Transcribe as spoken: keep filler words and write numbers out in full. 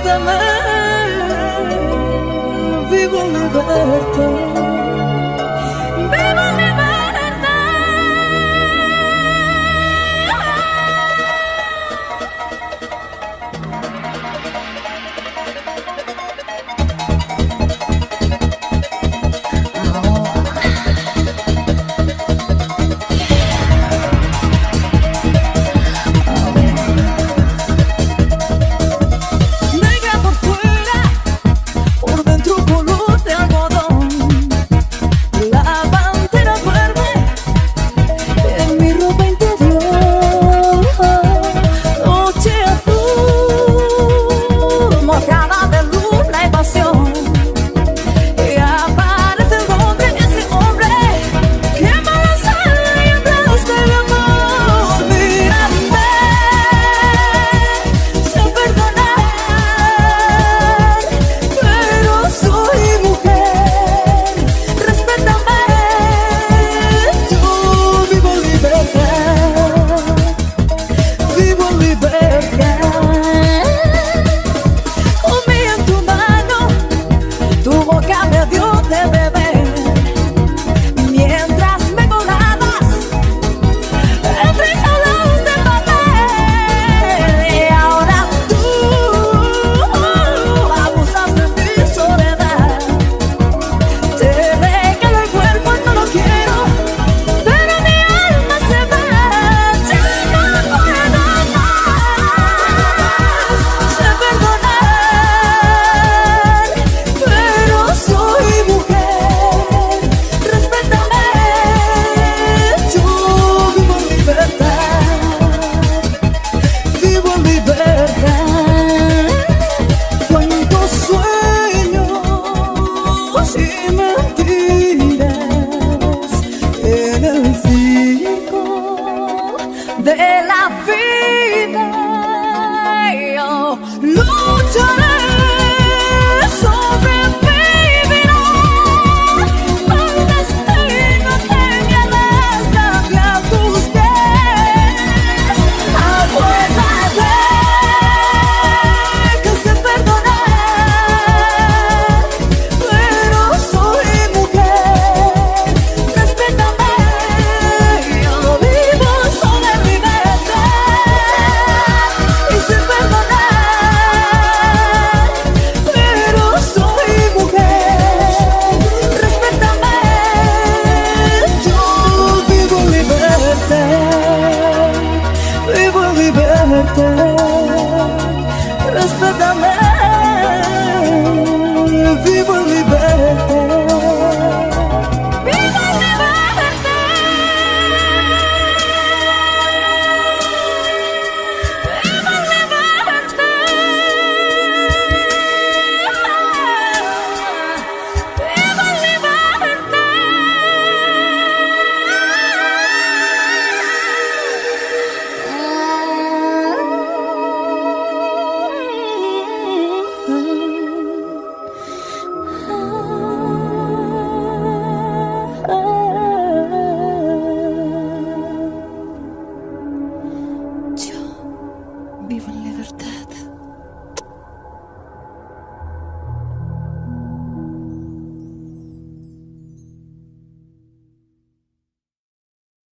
respétame, vivo en libertad. Vivo en de la vida yo lucharé, sobreviviré al destino que me desafió a tus pies. Acuérdate que sé perdonar, pero soy mujer, respétame, yo vivo sobre libertad. Y sé perdonar, pero soy mujer, respétame, yo vivo en libertad, vivo en libertad, respétame, vivo en libertad. Yo vivo en libertad.